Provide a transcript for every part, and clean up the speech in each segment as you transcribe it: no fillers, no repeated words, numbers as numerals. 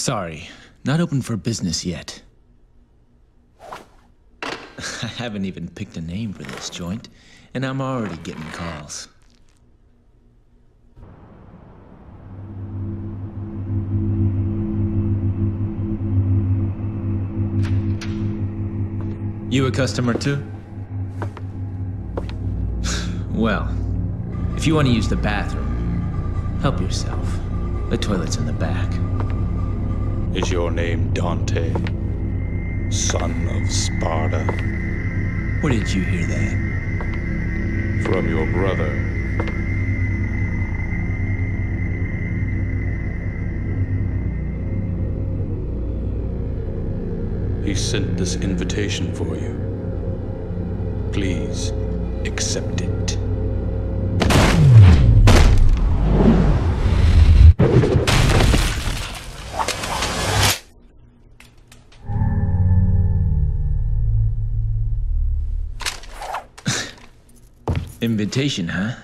Sorry, not open for business yet. I haven't even picked a name for this joint, and I'm already getting calls. You a customer too? Well, if you want to use the bathroom, help yourself. The toilet's in the back. Is your name Dante, son of Sparta? Where did you hear that? From your brother. He sent this invitation for you. Please, accept it. Invitation, huh?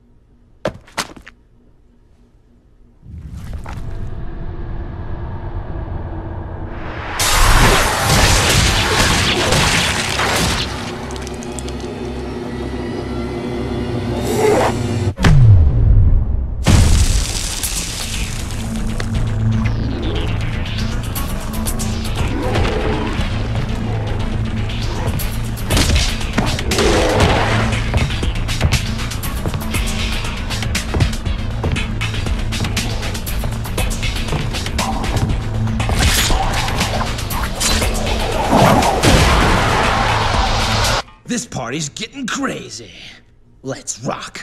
This party's getting crazy. Let's rock.